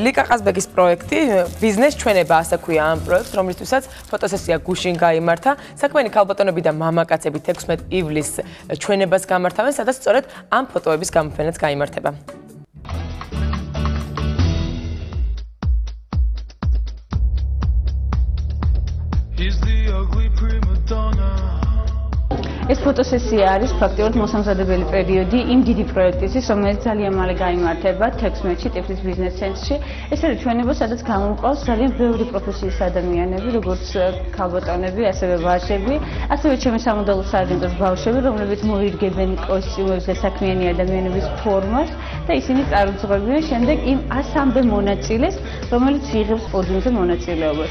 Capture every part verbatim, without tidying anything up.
Lika Kazbegis პროექტი biznes-ჩვენება ასე ქვია ამ პროექტს, რომლისთვისაც ფოტოსესია გუშინ გაიმართა. საქმიანი ქალბატონები და მამაკაცები თექვსმეტ ივლისს ჩვენებას გამართავენ, სადაც სწორედ ამ ფოტოების გამოფენაც გაიმართება. ეს ფოტოსესია არის ფაქტიურად მოსამზადებელი პერიოდი იმ დიდი პროექტისთვის, რომელიც ძალიან მალე გაიმართება თექვსმეტში ტიფლის ბიზნეს ცენტრში. ეს არის ჩვენება, სადაც გამომყავს ძალიან ბევრი პროფესიის ადამიანები, როგორც ქალბატონები, ასევე ვაჟები, ასევე ჩემი სამოდელო სააგენტოს ბავშვები, რომლებიც მოირგებენ კოსტიუმებს და საქმიანი ადამიანების ფორმას და ისინი წარუძღვებიან შემდეგ იმ ასამდე მონაწილეს, რომელიც იღებს პოდიუმზე მონაწილეობას.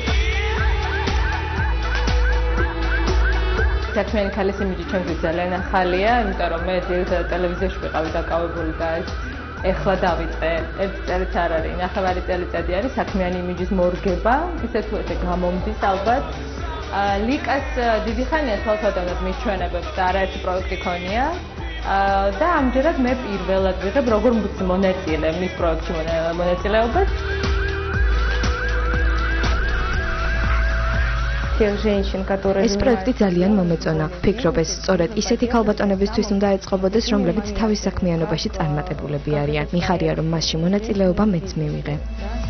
საქმიანი ქალის იმიჯი ჩემთვის ძალიან ახალია, იმიტომ რომ მე ძირითადად ტელევიზიაში ვიყავი დაკავებული და ეს ეხლა დავიწყე. ერთი წელიც არ არის, ნახევარი წელიწადი არის საქმიანი იმიჯის მორგება, ისე თუ ესე გამომდის ალბათ. ლიკას დიდი ხანია თვალსაჩინოდ მის ჩვენებებს და არაერთი პროექტი ქონია. და ამჯერად მე პირველად ვიღებ როგორ მონაწილე მის პროექტში მონაწილეობას. ეს პროექტი ძალიან მომეწონა. ვფიქრობ, ეს სწორედ ისეთი ქალბატონებისთვის უნდა ეწყობოდეს, რომლებიც თავის საქმიანობაში წარმატებულები არიან. მიხარია, რომ მასში მონაწილეობა მეც მივიღე.